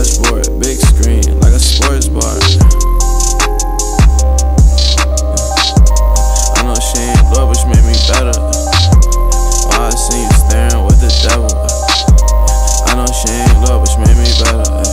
dashboard, big screen, like a sports bar. I know she ain't love, but she made me better. Why I seen you staring with the devil? I know she ain't love, but she made me better.